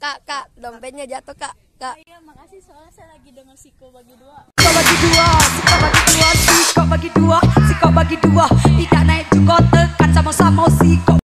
Kak, dompetnya jatuh, Kak. Iya, makasih soalnya saya lagi denger Siko bagi dua. Siko bagi dua, Siko bagi dua, Siko bagi dua, Siko bagi dua. Tidak naik juga tekan sama-sama Siko.